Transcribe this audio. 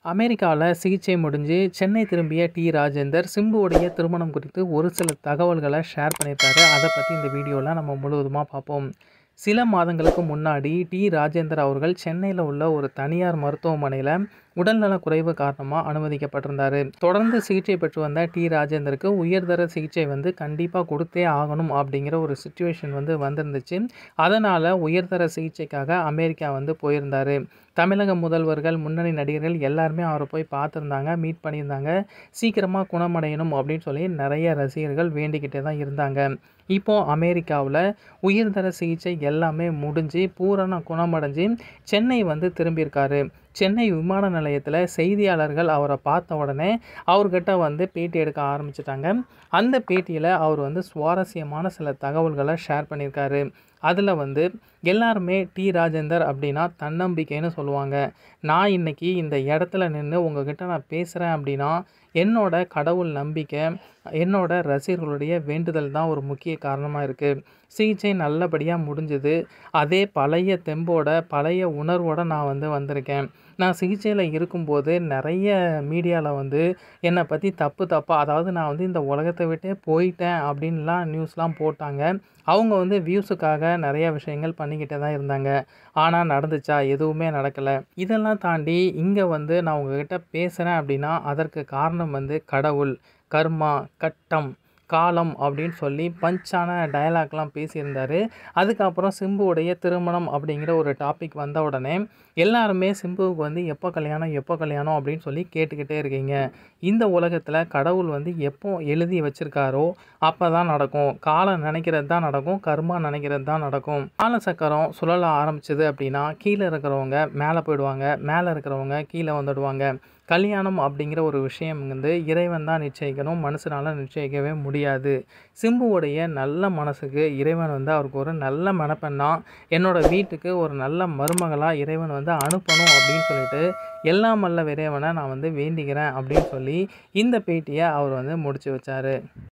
அமெரிக்கால சிகிச்சை முடிஞ்சு சென்னை திரும்பிய டி. ராஜேந்தர், சிம்புவுடைய திருமணம் குறித்து ஒரு சில தகவல்கள ஷேர் பண்ணியிருக்காரு. அத பத்தி இந்த வீடியோல நம்ம முழுவதுமா பார்ப்போம். சில மாதங்களுக்கு முன்னாடி டி. ராஜேந்தர் அவர்கள் சென்னையில உள்ள ஒரு தனியார் மருத்துவமனையில உடல்நலக் குறைவு காரணமா அனுமதிக்கப்பட்டிருந்தாரு. தொடர்ந்து சிகிச்சை பெற்று வந்த டி. ராஜேந்தருக்கு உயர்தர சிகிச்சை கண்டிப்பா கொடுத்தே ஆகணும் அப்படிங்கிற ஒரு சிச்சுவேஷன் வந்திருந்துச்சு. அதனால உயர்தர சிகிச்சைக்காக அமெரிக்கா போயிருந்தாரு. தமிழக முதல்வர்கள், முன்னணி நடிகர்கள் எல்லாருமே அவரை போய் பார்த்துருந்தாங்க, மீட் பண்ணியிருந்தாங்க. சீக்கிரமா குணமடையணும் அப்படின்னு சொல்லி நிறைய ரசிகர்கள் வேண்டிக்கிட்டே தான் இருந்தாங்க. இப்போ அமெரிக்காவுல உயர்தர சிகிச்சை எல்லாமே முடிஞ்சு பூரண குணமடைஞ்சு சென்னை திரும்பியிருக்காரு. சென்னை விமான நிலையத்தில செய்தியாளர்கள் அவரை பார்த்த உடனே அவர்கிட்ட பேட்டி எடுக்க ஆரம்பிச்சுட்டாங்க. அந்த பேட்டியில அவர் சுவாரஸ்யமான சில தகவல்கள ஷேர் பண்ணியிருக்காரு. அதில எல்லாருமே டி. ராஜேந்தர் அப்படின்னா தன்னம்பிக்கைன்னு சொல்லுவாங்க. நான் இன்னைக்கு இந்த இடத்துல நின்னு உங்ககிட்ட நான் பேசுறேன் அப்படின்னா, என்னோட கடவுள் நம்பிக்கை, என்னோட ரசிகர்களுடைய வேண்டுதல் தான் ஒரு முக்கிய காரணமா இருக்கு. சிகிச்சை நல்லபடியா முடிஞ்சது. அதே பழைய தெம்போட, பழைய உணர்வோட நான் வந்திருக்கேன். நான் சிகிச்சையில இருக்கும்போது நிறைய மீடியால என்னை பத்தி தப்பா, அதாவது நான் இந்த உலகத்தை விட்டே போயிட்டேன் அப்படின்லாம் நியூஸ்லாம் போட்டாங்க. அவங்க வியூஸுக்காக நிறைய விஷயங்கள் பண்ணிக்கிட்டே தான் இருந்தாங்க. ஆனா நடந்துச்சா? எதுவுமே நடக்கல. இதெல்லாம் தாண்டி இங்க நான் உங்ககிட்ட பேசுறேன் அப்படின்னா, அதற்கு காரணம் கடவுள், கர்மா, கட்டம், காலம் அப்படின்னு சொல்லி பஞ்சான டயலாக்லாம் பேசியிருந்தாரு. அதுக்கப்புறம் சிம்புவுடைய திருமணம் அப்படிங்கிற ஒரு டாபிக் வந்த உடனே எல்லாருமே சிம்புவுக்கு எப்போ கல்யாணம், எப்போ கல்யாணம் அப்படின்னு சொல்லி கேட்டுக்கிட்டே இருக்கீங்க. இந்த உலகத்துல கடவுள் எப்போ எழுதி வச்சிருக்காரோ அப்பதான் நடக்கும். காலம் நினைக்கிறது தான் நடக்கும். கர்மா நினைக்கிறது தான் நடக்கும். காலசக்கரம் சுழல ஆரம்பிச்சது அப்படின்னா கீழ இருக்கிறவங்க மேல போயிடுவாங்க. மேல இருக்கிறவங்க கீழ வந்துடுவாங்க. கல்யாணம் அப்படிங்கிற ஒரு விஷயம் இறைவன் தான் நிச்சயிக்கணும். மனுஷனால நிச்சயிக்கவே முடியாது. சிம்புவுடைய நல்ல மனசுக்கு இறைவன் அவருக்கு ஒரு நல்ல மணப்பெண்ணா, என்னோட வீட்டுக்கு ஒரு நல்ல மருமகளா இறைவன் அனுப்பணும் அப்படின்னு சொல்லிட்டு, எல்லாம் வல்ல இறைவனை நான் வேண்டிக்கிறேன் அப்படின்னு சொல்லி இந்த பேட்டிய அவர் முடிச்சு வச்சாரு.